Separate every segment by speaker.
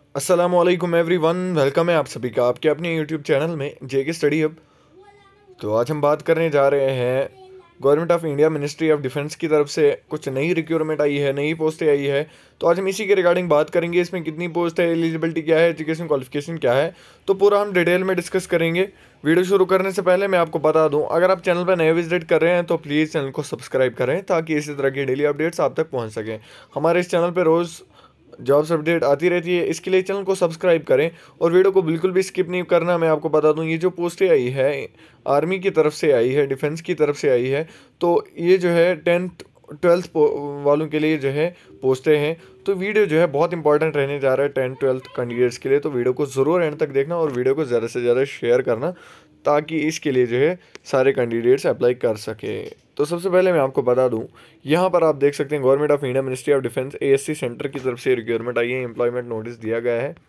Speaker 1: अस्सलामुअलैकुम everyone, welcome है आप सभी का आपके अपने यूट्यूब चैनल में जेके स्टडी हब। तो आज हम बात करने जा रहे हैं government of India ministry of defence की तरफ से कुछ नई रिक्रूटमेंट आई है, नई पोस्टें आई है। तो आज हम इसी के रिगार्डिंग बात करेंगे, इसमें कितनी पोस्ट है, एलिजिबिलिटी क्या है, एजुकेशन क्वालिफिकेशन क्या है, तो पूरा हम डिटेल में डिस्कस करेंगे। वीडियो शुरू करने से पहले मैं आपको बता दूं, अगर आप चैनल पर नए विजिट कर रहे हैं तो प्लीज़ चैनल को सब्सक्राइब करें ताकि इसी तरह की डेली अपडेट्स आप तक पहुंच सकें। हमारे इस चैनल पर रोज़ जॉब्स अपडेट आती रहती है, इसके लिए चैनल को सब्सक्राइब करें और वीडियो को बिल्कुल भी स्किप नहीं करना। मैं आपको बता दूं, ये जो पोस्टें आई है आर्मी की तरफ से आई है, डिफेंस की तरफ से आई है। तो ये जो है 10th 12th वालों के लिए जो है पोस्टें हैं। तो वीडियो जो है बहुत इंपॉर्टेंट रहने जा रहा है 10th 12th कैंडिडेट्स के लिए। तो वीडियो को ज़रूर एंड तक देखना और वीडियो को ज़्यादा से ज़्यादा शेयर करना ताकि इसके लिए जो है सारे कैंडिडेट्स अप्लाई कर सके। तो सबसे पहले मैं आपको बता दूं, यहाँ पर आप देख सकते हैं government of India ministry of defence ASC centre की तरफ से रिक्वायरमेंट आई है, एम्प्लॉयमेंट नोटिस दिया गया है।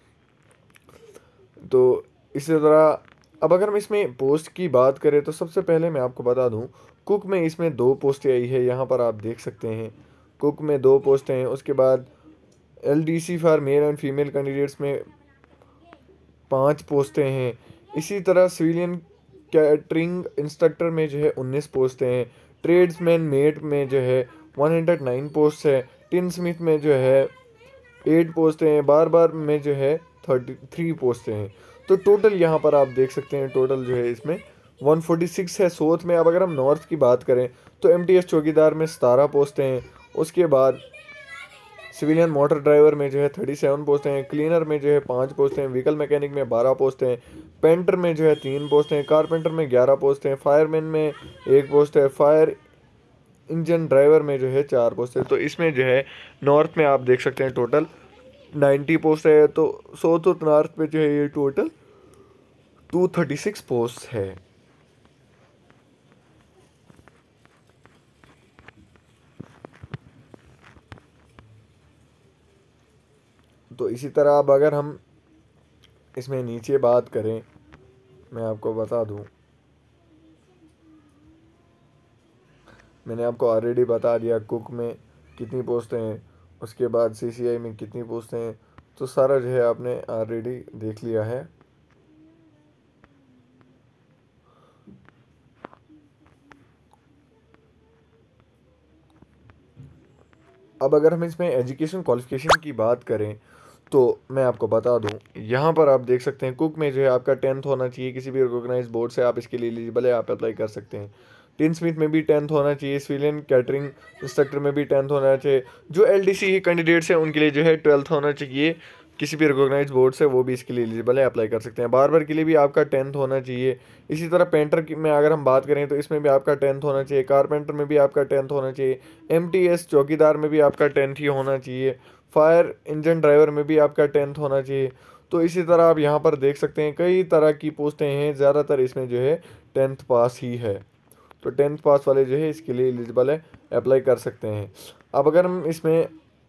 Speaker 1: तो इसी तरह अब अगर हम इसमें पोस्ट की बात करें तो सबसे पहले मैं आपको बता दूं, कुक में इसमें 2 पोस्टें आई है, यहाँ पर आप देख सकते हैं कुक में 2 पोस्टें हैं। उसके बाद LDC for male and female candidates में 5 पोस्टें हैं। इसी तरह सिविलियन कैटरिंग इंस्ट्रक्टर में जो है 19 पोस्टें हैं। ट्रेड्समैन मेट में जो है 109 पोस्ट है। टिन स्मिथ में जो है 8 पोस्टें हैं। बार बार में जो है 33 पोस्टें हैं। तो टोटल यहाँ पर आप देख सकते हैं, टोटल जो है इसमें 146 है साउथ में। अब अगर हम नॉर्थ की बात करें तो एमटीएस चौकीदार में 17 पोस्टें हैं। उसके बाद सिविलियन मोटर ड्राइवर में जो है 37 पोस्टें हैं। क्लीनर में जो है 5 पोस्टें हैं। व्हीकल मैकेनिक में 12 पोस्टें हैं। पेंटर में जो है 3 पोस्टें हैं। कारपेंटर में 11 पोस्टें हैं। फायरमैन में 1 पोस्ट है। फायर इंजन ड्राइवर में जो है 4 पोस्टें हैं। तो इसमें जो है नॉर्थ में आप देख सकते हैं टोटल 90 पोस्ट है। तो साउथ और नॉर्थ में जो है ये टोटल 236 पोस्ट है। तो इसी तरह अब अगर हम इसमें नीचे बात करें, मैं आपको बता दूं, मैंने आपको ऑलरेडी बता दिया कुक में कितनी पोस्टें हैं, उसके बाद सीसीआई में कितनी पोस्टें हैं। तो सारा जो है आपने ऑलरेडी देख लिया है। अब अगर हम इसमें एजुकेशन क्वालिफिकेशन की बात करें तो मैं आपको बता दूं, यहाँ पर आप देख सकते हैं कुक में जो है आपका 10th होना चाहिए, किसी भी रिकॉग्नाइज बोर्ड से आप इसके लिए एलिजिबल है, आप अप्लाई कर सकते हैं। टिन स्मिथ में भी 10th होना चाहिए। सिविलियन कैटरिंग इंस्ट्रक्टर में भी 10th होना चाहिए। जो एलडीसी कैंडिडेट्स हैं उनके लिए जो है 12th होना चाहिए, किसी भी रिकॉग्नाइज बोर्ड से, वो भी इसके लिए एलिजिबल है, अप्लाई कर सकते हैं। बार्बर के लिए भी आपका 10th होना चाहिए। इसी तरह पेंटर की में अगर हम बात करें तो इसमें भी आपका 10th होना चाहिए। कारपेंटर में भी आपका 10th होना चाहिए। एमटीएस चौकीदार में भी आपका 10th ही होना चाहिए। फायर इंजन ड्राइवर में भी आपका 10th होना चाहिए। तो इसी तरह आप यहाँ पर देख सकते हैं कई तरह की पोस्टें हैं, ज़्यादातर इसमें जो है 10th पास ही है। तो 10th पास वाले जो है इसके लिए एलिजिबल है, अप्लाई कर सकते हैं। अब अगर हम इसमें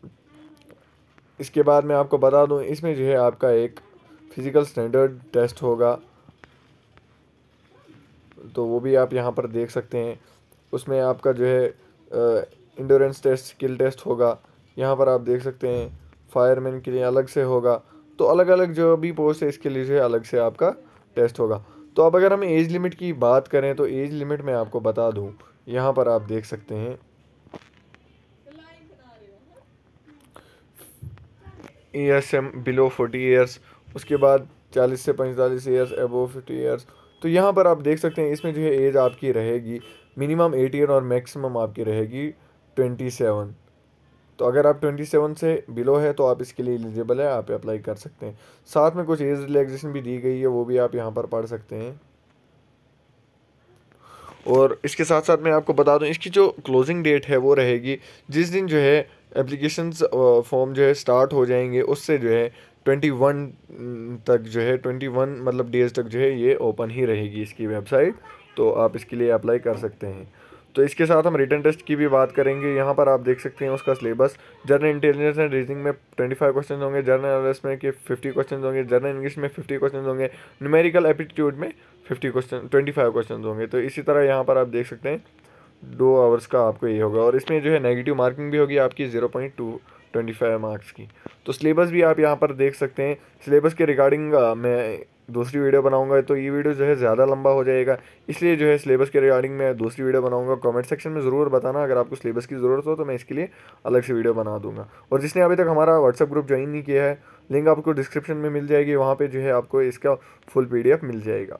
Speaker 1: इसके बाद मैं आपको बता दूं, इसमें जो है आपका एक फिज़िकल स्टैंडर्ड टेस्ट होगा, तो वो भी आप यहाँ पर देख सकते हैं। उसमें आपका जो है इंड्योरेंस टेस्ट, स्किल टेस्ट होगा, यहाँ पर आप देख सकते हैं। फायरमैन के लिए अलग से होगा। तो अलग अलग जो भी पोस्ट है इसके लिए जो है अलग से आपका टेस्ट होगा। तो अब अगर हम एज लिमिट की बात करें तो एज लिमिट मैं आपको बता दूं, यहाँ पर आप देख सकते हैं ESM बिलो 40 ईयर्स, उसके बाद 40 से 45 ईयर्स, अबव 50 ईयर्स। तो यहाँ पर आप देख सकते हैं इसमें जो है एज आपकी रहेगी मिनिमम 8 ईयर और मैक्सिमम आपकी रहेगी 27। तो अगर आप 27 से बिलो है तो आप इसके लिए एलिजिबल है, आप अप्लाई कर सकते हैं। साथ में कुछ एज रिलैक्सेशन भी दी गई है, वो भी आप यहाँ पर पढ़ सकते हैं। और इसके साथ साथ मैं आपको बता दूं, इसकी जो क्लोजिंग डेट है वो रहेगी जिस दिन जो है एप्लीकेशंस फॉर्म जो है स्टार्ट हो जाएंगे, उससे जो है 21 तक जो है 21 मतलब डेज़ तक जो है ये ओपन ही रहेगी इसकी वेबसाइट। तो आप इसके लिए अप्लाई कर सकते हैं। तो इसके साथ हम रिटन टेस्ट की भी बात करेंगे। यहाँ पर आप देख सकते हैं उसका syllabus. General intelligence and reasoning में 25 क्वेश्चन होंगे। जनरल नॉलेज में के 50 क्वेश्चन होंगे। जनरल इंग्लिश में 50 क्वेश्चन होंगे। न्यूमेरिकल एप्टीट्यूड में 25 क्वेश्चन होंगे। तो इसी तरह यहाँ पर आप देख सकते हैं 2 आवर्स का आपको ये होगा। और इसमें जो है नेगेटिव मार्किंग भी होगी आपकी 25 मार्क्स की। तो सिलेबस भी आप यहाँ पर देख सकते हैं। सिलेबस के रिगार्डिंग मैं दूसरी वीडियो बनाऊंगा, तो ये वीडियो जो है ज़्यादा लंबा हो जाएगा, इसलिए जो है सिलेबस के रिगार्डिंग मैं दूसरी वीडियो बनाऊंगा। कमेंट सेक्शन में ज़रूर बताना अगर आपको सिलेबस की ज़रूरत हो, तो मैं इसके लिए अलग से वीडियो बना दूंगा। और जिसने अभी तक हमारा व्हाट्सएप ग्रुप ज्वाइन नहीं किया है, लिंक आपको डिस्क्रिप्शन में मिल जाएगी, वहाँ पर जो है आपको इसका फुल PDF मिल जाएगा।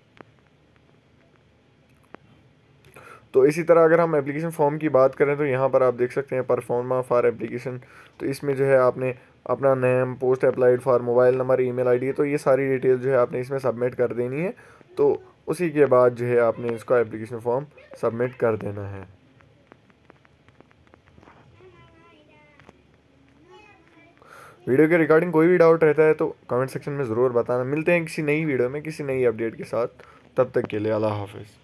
Speaker 1: तो इसी तरह अगर हम एप्लीकेशन फॉर्म की बात करें, तो यहाँ पर आप देख सकते हैं परफॉर्मा फॉर एप्लीकेशन। तो इसमें जो है आपने अपना name, post applied for, mobile number, email ID, तो ये सारी डिटेल जो है आपने इसमें सबमिट कर देनी है। तो उसी के बाद जो है आपने इसका एप्लीकेशन फॉर्म सबमिट कर देना है। वीडियो के रिगार्डिंग कोई भी डाउट रहता है तो कमेंट सेक्शन में ज़रूर बताना। मिलते हैं किसी नई वीडियो में किसी नई अपडेट के साथ, तब तक के लिए अल्लाह हाफिज़।